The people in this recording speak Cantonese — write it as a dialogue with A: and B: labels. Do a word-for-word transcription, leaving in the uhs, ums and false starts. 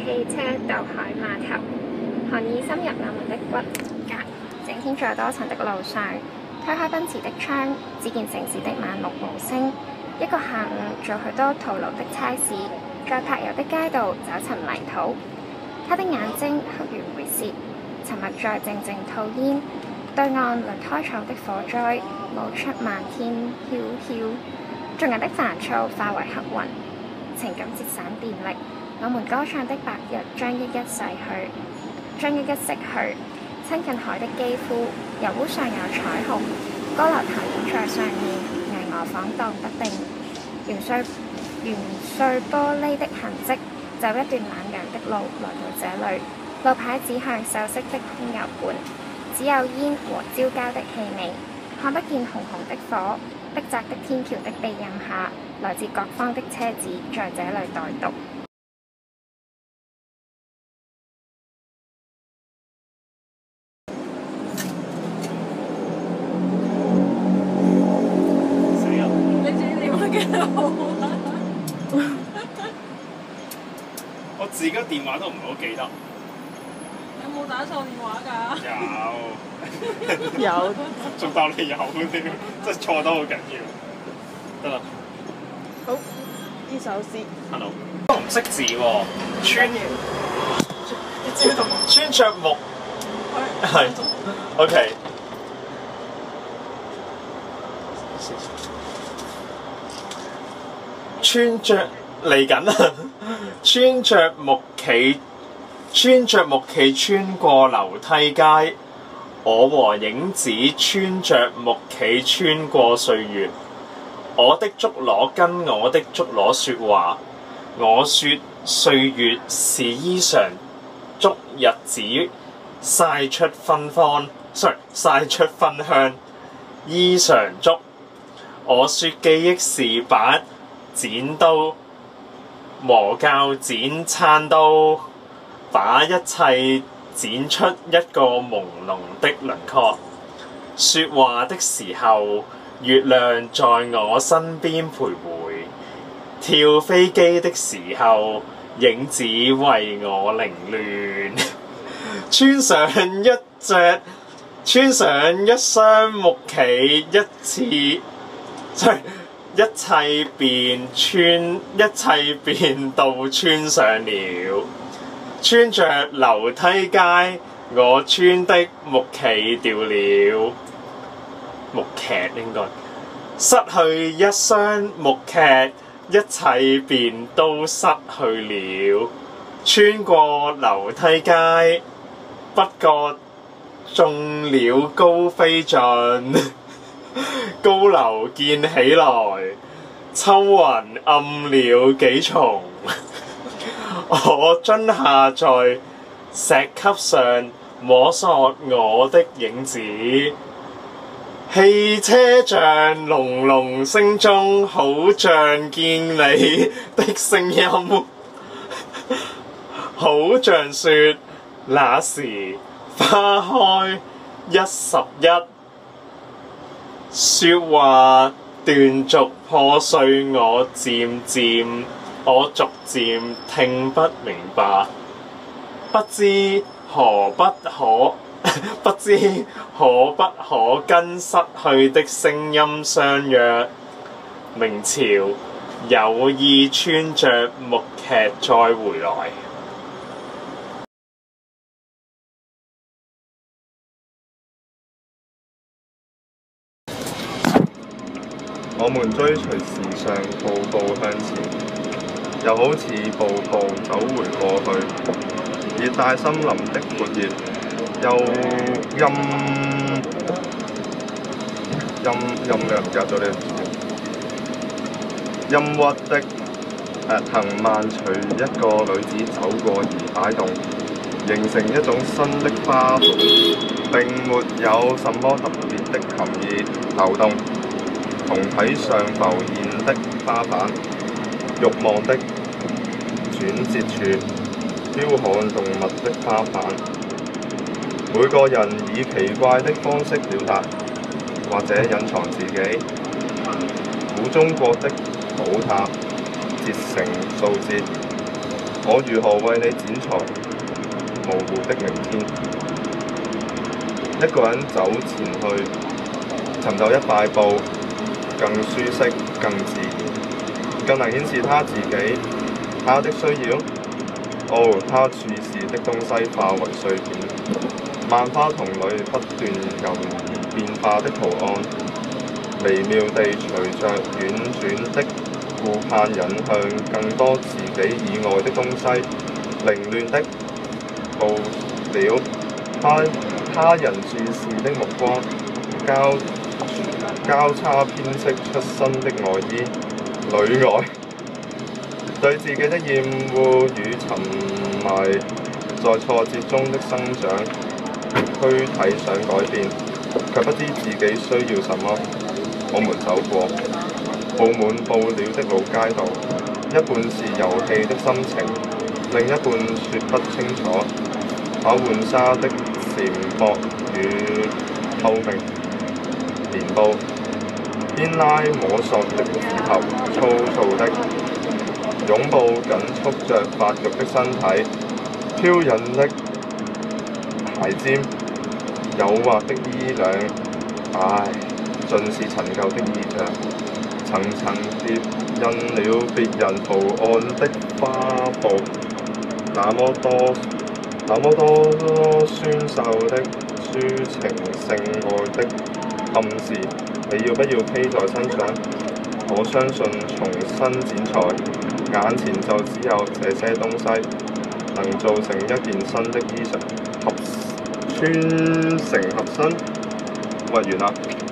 A: 汽車渡海碼頭，寒意深入我們的骨骼。整天在多層的路上，推開奔馳的窗，只見城市的晚綠無聲。一個下午做許多徒勞的差事，在柏油的街道找尋泥土。他的眼睛黑如回舌，沉默在靜靜吐煙。對岸輪胎廠的火災冒出漫天囂囂，眾人的煩躁化為黑雲，情感節省電力。我們歌唱的白日將一一逝去，將一一逝去。親近海的肌膚，油污上有彩虹，高樓投影在上面，巍峨晃蕩不定。圓碎圓碎玻璃的痕跡，走一段冷涼的路來到這裡。路牌指向鏽色的空油罐，只有煙和焦焦的氣味，看不見紅紅的火。逼窄的天橋的庇蔭下，來自各方的車子在這裡待讀。
B: 我自己電話都唔係好記得。
C: 有冇打錯電話㗎？
B: 有。
C: 有。
B: 仲當你有添，真係錯得好緊要。得啦。
C: 好，呢首詩。
B: Hello。都唔識字喎，穿穿着木。係。OK。穿着嚟緊啦，穿着木屐，穿着木屐穿過樓梯街，我和影子穿着木屐穿過歲月。我的竹籮跟我的竹籮說話，我說歲月是衣裳，竹日子曬出芬芳 ，sorry 曬出芬香，衣裳竹。我說記憶是把剪刀磨鉸剪餐刀，把一切剪出一個朦朧的輪廓。說話的時候，月亮在我身邊徘徊；跳飛機的時候，影子為我凌亂。穿上一隻，穿上一雙木屐，一次，一切便穿，一切便都穿上了。穿着樓梯街，我穿的木屐掉了。木屐應該失去一雙木屐，一切便都失去了。穿過樓梯街，不覺中了高飛盡。高樓建起來，秋雲暗了幾重。我蹲下在石級上摸索我的影子，汽車像隆隆聲中，好像見你的聲音，好像說那時花開一十一。說話斷續破碎，我漸漸，我逐漸聽不明白，不知何不可，不知可不可跟失去的聲音相約。明朝有意穿着木屐再回來。
D: 我們追隨時尚，步步向前，又好似步步走回過去。熱帶森林的闊葉，又陰陰陰咩？唔記得咗呢個字。陰鬱的誒藤蔓隨一個女子走過而擺動，形成一種新的花蕾，並沒有什麼特別的含義流動。同體上浮現的花瓣，慾望的轉折處，彪悍動物的花瓣。每個人以奇怪的方式表達，或者隱藏自己。古中國的寶塔，節成數節， 我如何為你剪裁模糊的明天？一個人走前去，尋找一塊布，更舒適、更自然，更能顯示他自己、他的需要。哦，他注視的東西化為碎片，萬花筒裏不斷游移變化的圖案，微妙地隨着婉轉的顧盼引向更多自己以外的東西，凌亂的布料，他他人注視的目光，交交叉編織出新的外衣，裏外。對自己的厭惡與沉迷在挫折中的生長，軀體想改變，卻不知自己需要什麼。我們走過佈滿布料的老街道，一半是遊戲的心情，另一半說不清楚。可換紗的綿薄與透明棉布，牽拉摸索的指頭，粗糙的擁抱緊束着發育的身體，飄引的鞋尖，誘惑的衣領，唉，盡是陳舊的意象，層層疊印了別人圖案的花布，那麼多那麼多酸瘦的抒情性愛的暗示，你要不要披在身上？我相信重新剪裁，眼前就只有這些東西能做成一件新的衣裳，合穿成合身。喂，完啦〜